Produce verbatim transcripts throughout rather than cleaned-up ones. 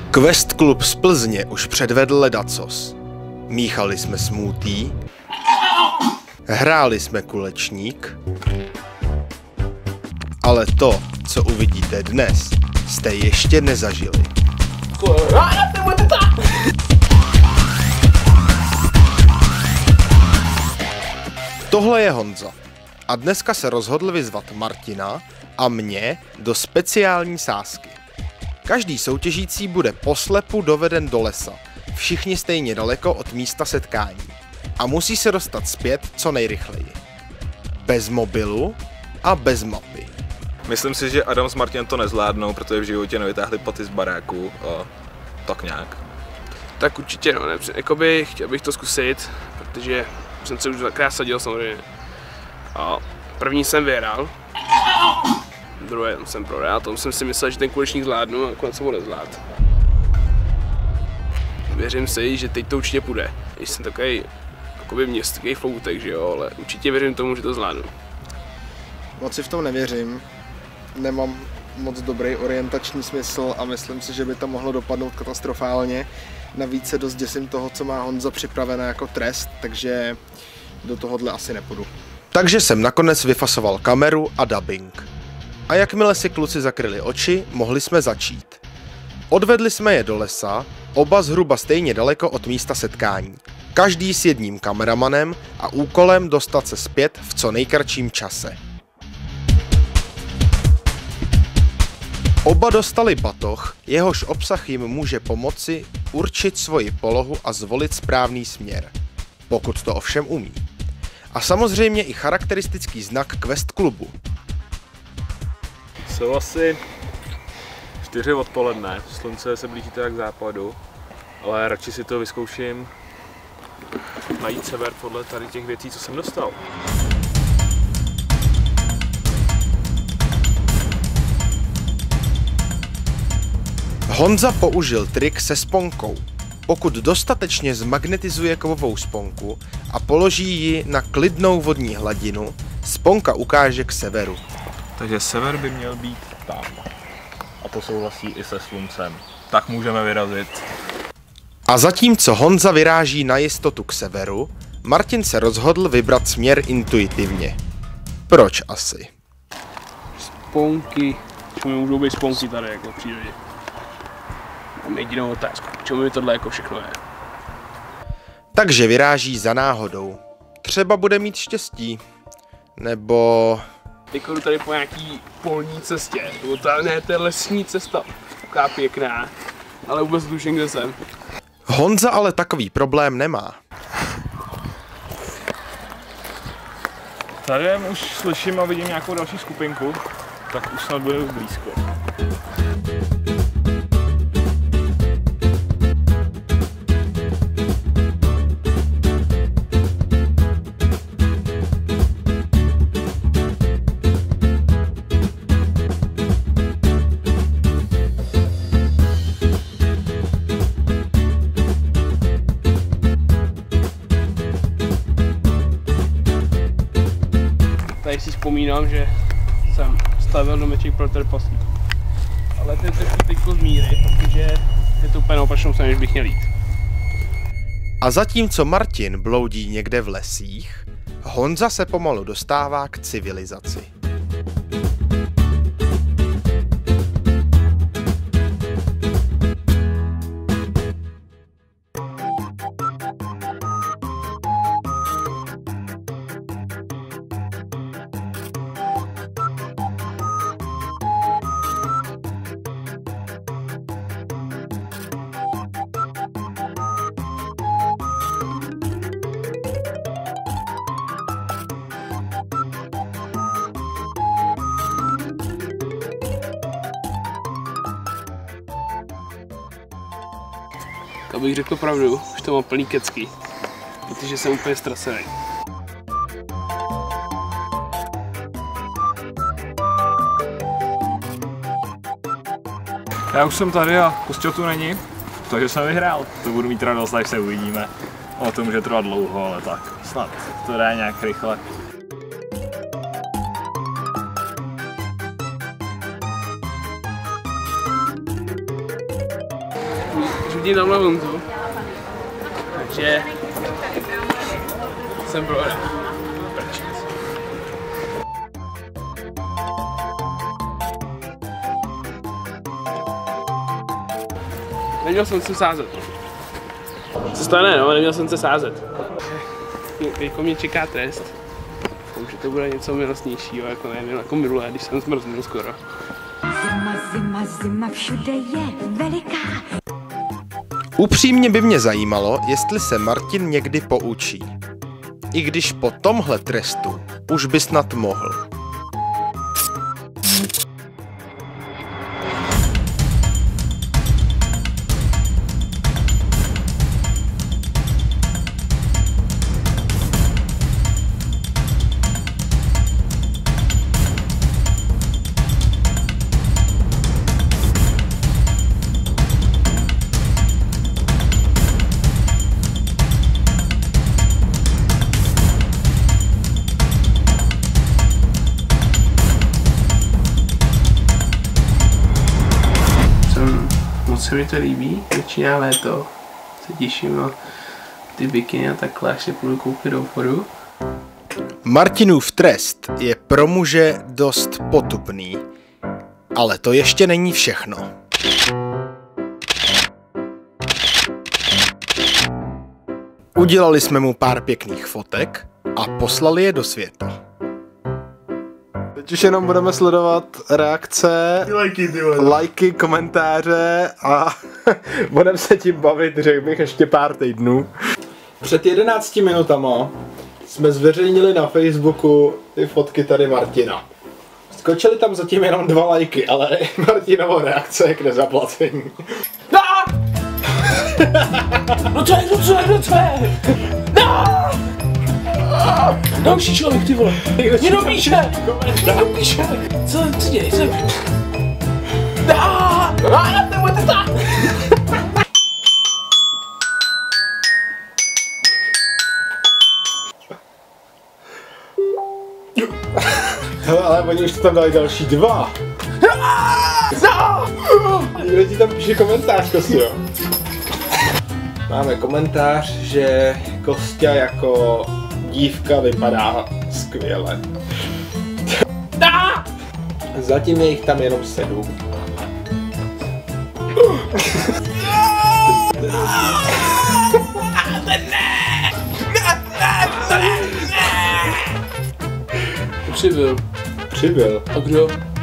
Quest Klub z Plzně už předvedl ledacos. Míchali jsme smoothie, hráli jsme kulečník, ale to, co uvidíte dnes, jste ještě nezažili. Tohle je Honza a dneska se rozhodl vyzvat Martina a mě do speciální sázky. Každý soutěžící bude poslepu doveden do lesa, všichni stejně daleko od místa setkání a musí se dostat zpět co nejrychleji. Bez mobilu a bez mapy. Myslím si, že Adam s Martinem to nezvládnou, protože v životě nevytáhli paty z baráku a tak nějak. Tak určitě no, ne, jakoby chtěl bych to zkusit, protože jsem se už dvakrát sadil samozřejmě. A první jsem vyhrál, druhé jsem prohrál, tom jsem si myslel, že ten kulečník zvládnu a nakonec jsem ho nezvládl. Věřím si, že teď to určitě půjde. Když jsem takový jakoby městský foutek, že jo, ale určitě věřím tomu, že to zvládnu. Moc si v tom nevěřím, nemám moc dobrý orientační smysl a myslím si, že by to mohlo dopadnout katastrofálně. Navíc se dost děsím toho, co má Honza připravené jako trest, takže do tohohle asi nepůjdu. Takže jsem nakonec vyfasoval kameru a dubbing. A jakmile si kluci zakryli oči, mohli jsme začít. Odvedli jsme je do lesa, oba zhruba stejně daleko od místa setkání. Každý s jedním kameramanem a úkolem dostat se zpět v co nejkratším čase. Oba dostali batoh, jehož obsah jim může pomoci určit svoji polohu a zvolit správný směr, pokud to ovšem umí. A samozřejmě i charakteristický znak Quest klubu. Jsou asi čtyři odpoledne, slunce se blíží tak k západu, ale radši si to vyzkouším najít sever podle tady těch věcí, co jsem dostal. Honza použil trik se sponkou. Pokud dostatečně zmagnetizuje kovovou sponku a položí ji na klidnou vodní hladinu, sponka ukáže k severu. Takže sever by měl být tam. A to souhlasí i se sluncem. Tak můžeme vyrazit. A zatímco Honza vyráží na jistotu k severu, Martin se rozhodl vybrat směr intuitivně. Proč asi? Sponky, čemu můžou být sponky tady jako v přírodě? Mám jedinou otázku, čemu mi tohle jako všechno je? Takže vyráží za náhodou. Třeba bude mít štěstí. Nebo... Jako jdu tady po nějaký polní cestě, nebo ta, ne, to je lesní cesta, taková pěkná, ale vůbec tuším, kde jsem. Honza ale takový problém nemá. Tady už slyším a vidím nějakou další skupinku, tak už snad bude blízko. Tady si vzpomínám, že jsem stavil domeček pro trpaslík. Ale ten trošku teďko z míry, protože je to úplně opačnou stranou, než bych měl jít. A zatímco Martin bloudí někde v lesích, Honza se pomalu dostává k civilizaci. Abych řekl pravdu, už to mám plný kecky, protože jsem úplně ztracený. Já už jsem tady a Kostě tu není, takže jsem vyhrál. To budu mít radost, až se uvidíme. O to může trvat dlouho, ale tak snad to dá nějak rychle. vidím tamhle Honzu. Takže jsem prohrál. Neměl jsem se sázet. Co stane, no, neměl jsem se sázet. Teďko mě čeká trest. Že to bude něco milostnějšího, jako nevím, jako minulé, když jsem zmrznul skoro. Zima, zima, zima všude je veliká. Upřímně by mě zajímalo, jestli se Martin někdy poučí. I když po tomhle trestu už by snad mohl. Moc se mi to líbí, začíná léto, se těším na ty bikiny a takhle, až se půjdu koupit do obchodu. Martinův trest je pro muže dost potupný, ale to ještě není všechno. Udělali jsme mu pár pěkných fotek a poslali je do světa. Teď už jenom budeme sledovat reakce, Lajky, ty vole. lajky, komentáře a budeme se tím bavit, řekl bych, ještě pár týdnů. Před jedenácti minutama jsme zveřejnili na Facebooku ty fotky tady Martina. Skočily tam zatím jenom dva lajky, ale Martinovo reakce je k nezaplacení. No co je, no co je, no co je? No! Další člověk, ty vole. Někdo píše! Někdo píše! Co, co děje, co? Dáááá! Dáááá, nebojte tak! Hele, ale oni už tam dali další dva. Někdo ti tam píše komentář, Kostio. Máme komentář, že Kostia jako dívka vypadá skvěle. Zatím je jich tam jenom sedm. Přibyl. Přibyl. A kdo?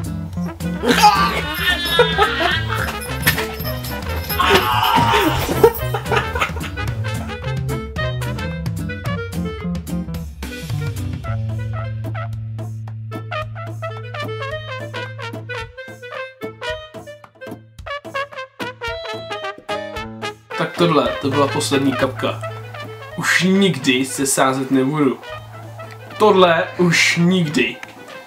Tak tohle, to byla poslední kapka. Už nikdy se sázet nebudu. Tohle už nikdy.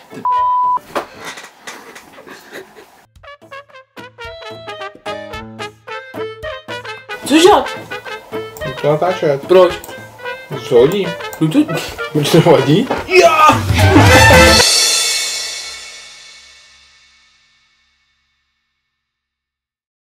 Cože? To natáčet. Proč? Co hodí? No to... Proč to vadí? Já!